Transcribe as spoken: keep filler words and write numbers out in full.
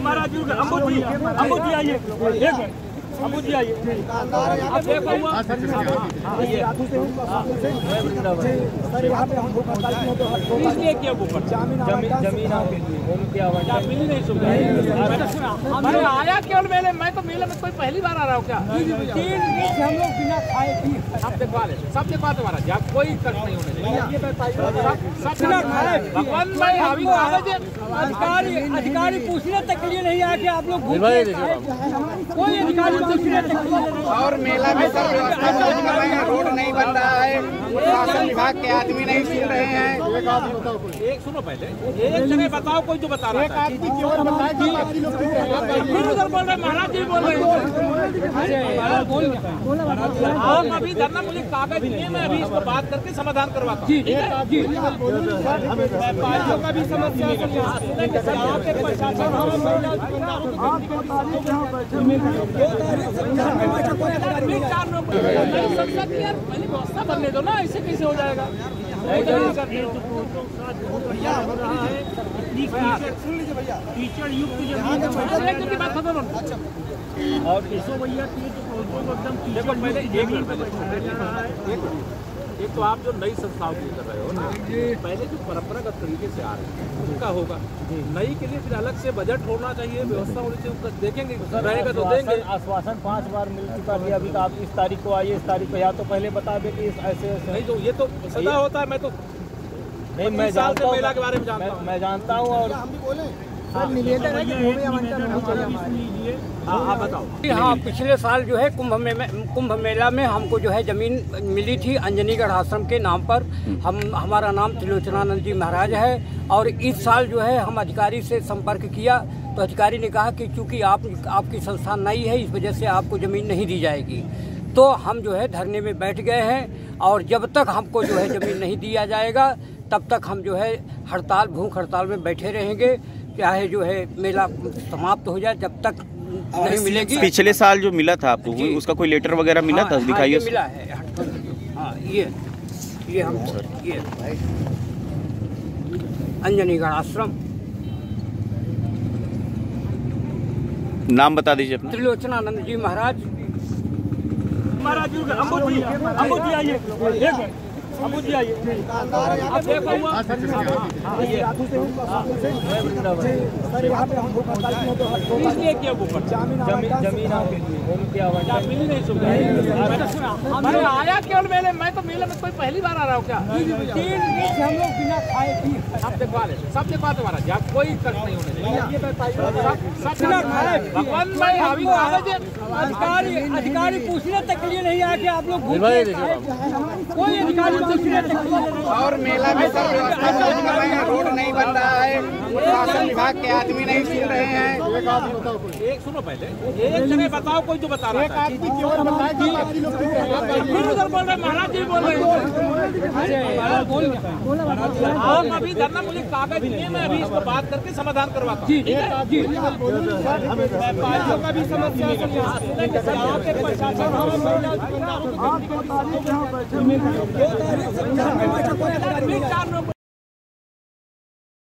महाराज जी अम्बू जी अम्बू जी आइए एक अम्बू जी आइए इसलिए क्या वो जमीन मिल नहीं सुविधा आया केवल मेले मैं तो मेले में कोई पहली बार आ रहा हूँ क्या तीन हम लोग बिना खाए पिए सब देखवा ले सब देखवा तुम्हारा जब कोई कष्ट नहीं होने भगवान भाई अभी अधिकारी अधिकारी पूछने तक के लिए नहीं आया कि आप लोग कोई अधिकारी पूछने तक और मेला में सब व्यवस्था चल रही है, रोड नहीं बन रहा है, शासन विभाग के आदमी नहीं सुन रहे हैं। एक सुनो पहले एक जगह बताओ कोई तो बता रहा है बोल रहे महाराज जी बोल रहे हैं हम अभी धरना मुझे कागज दिए मैं अभी इसको बात करके समाधान करवाता हूँ का भी समस्या पहले व्यवस्था बनने दो ना, ऐसे कैसे हो जाएगा। टीचर युक्त की बात खत्म और इसो भैया एकदम देखो पहले एक एक तो आप जो नई संस्थाओं की कर रहे हो ना, पहले जो परंपरागत तरीके से आ रहे हैं उनका होगा, नई के लिए फिर अलग से बजट होना चाहिए, व्यवस्था होनी चाहिए, देखेंगे रहेगा तो देंगे। आश्वासन पांच बार मिल चुका है, अभी आप इस तारीख को आइए, इस तारीख को या तो पहले बता दें कि ऐसे नहीं, तो ये तो सदा होता है। मैं तो नहीं मैं जानता हूँ मेला के बारे में जानता हूँ मैं जानता हूँ और हम भी बोले निवेदन है कि भूमि आवंटन हाँ बताओ। हाँ, पिछले साल जो है कुंभ में कुंभ मेला में हमको जो है जमीन मिली थी अंजनीगढ़ आश्रम के नाम पर। हम हमारा नाम त्रिलोचनानंद जी महाराज है और इस साल जो है हम अधिकारी से संपर्क किया तो अधिकारी ने कहा कि चूंकि आप आपकी संस्था नई है इस वजह से आपको ज़मीन नहीं दी जाएगी। तो हम जो है धरने में बैठ गए हैं और जब तक हमको जो है ज़मीन नहीं दिया जाएगा तब तक हम जो है हड़ताल भूख हड़ताल में बैठे रहेंगे, चाहे जो है मेला समाप्त हो जाए जब तक नहीं मिलेगी। पिछले साल जो मिला था आपको उसका कोई लेटर वगैरह मिला हाँ, था? दिखाइए। हाँ, मिला है हाँ, ये ये हम ये अंजनीगढ़ आश्रम। नाम बता दीजिए अपना। त्रिलोचनानंद जी महाराज। महाराज जी अम्बू जी अम्बू जी आइए एक अम्बू जी आइए इसलिए क्या वो जमीन मिल नहीं सुविधा आया केवल मेले मैं तो मेले में कोई पहली बार आ रहा हूँ क्या तीन हम लोग बिना खाए पिए सब देखवा ले सब देखवा तुम्हारा जब कोई कष्ट नहीं होने भगवान भाई अभी अधिकारी अधिकारी पूछने तक के लिए नहीं आया कि आप लोग कोई अधिकारी पूछने तक और मेला में सब व्यवस्था चल रही है, रोड नहीं बन रहा है, शासन विभाग के आदमी नहीं सुन रहे हैं। एक सुनो पहले एक जगह बताओ कोई तो बता रहा है बोल रहे महाराज जी बोल रहे हैं हम अभी धरना मुझे कागज दिए मैं अभी इसको बात करके समाधान करवाता हूँ का भी समस्या